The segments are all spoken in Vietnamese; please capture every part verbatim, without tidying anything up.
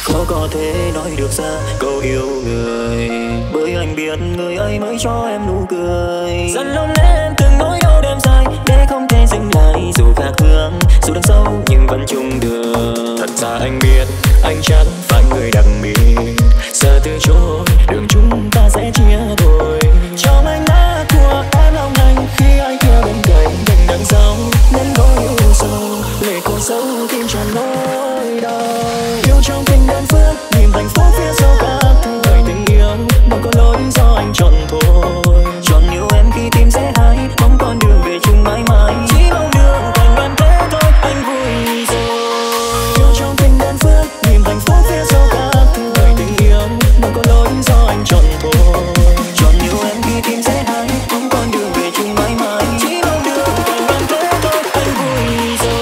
Khó có thể nói được ra câu yêu người, bởi anh biết người ấy mới cho em nụ cười. Dần lâu nay em từng nỗi đau đêm dài để không thể dừng lại, dù khác hướng dù đang sâu nhưng vẫn chung đường. Thật ra anh biết anh chắc phải người đặc biệt, giờ từ chối đường chúng ta sẽ chia đôi. Trong ánh mắt của em long lanh khi ai kia bên cạnh, đành đằng sau nên nỗi yêu sâu lệ cô sâu tim tràn nỗi đau. Yêu trong tình đơn phương niềm hạnh phúc phía sau các thời tình yêu, đâu có lỗi do anh chọn thôi. Chọn yêu em khi tim sẽ hay, mong con đường về chung mãi mãi, chỉ mong đường thành đoàn thế thôi anh vui rồi. Yêu trong tình đơn phương niềm hạnh phúc phía sau các thời tình yêu, đâu có lỗi do anh chọn thôi. Chọn yêu em khi tim sẽ hay, mong con đường về chung mãi mãi, chỉ mong đường thành đoàn thế thôi anh vui rồi.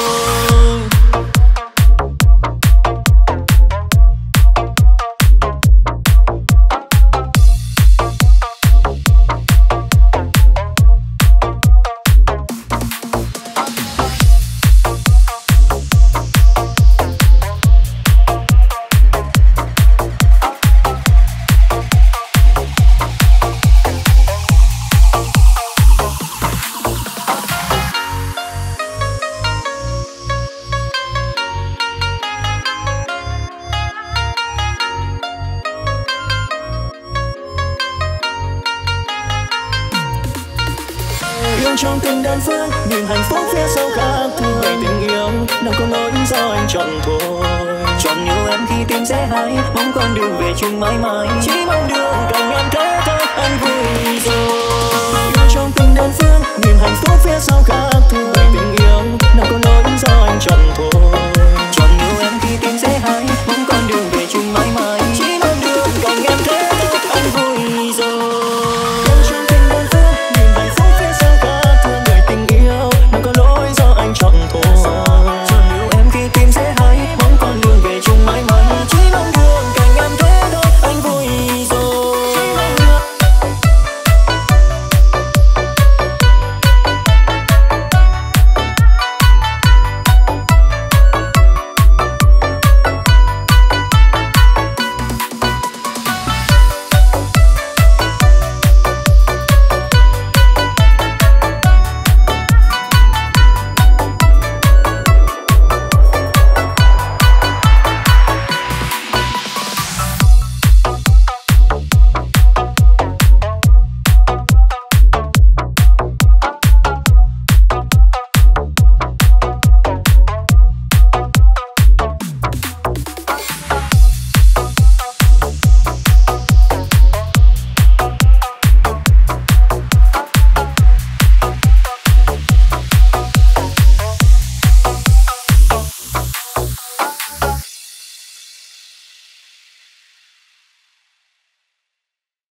Yêu trong tình đơn phương niềm hạnh phúc phía sau khác thường tình yêu, đâu có lỗi do anh chọn thôi. Chọn yêu em khi tim sẽ hay, mong con đường về chung mãi mãi, chỉ mong đường cạnh em thế thôi anh vui rồi. Yêu trong tình đơn phương niềm hạnh phúc phía sau khác thường tình yêu, đâu có lỗi do anh chọn thôi.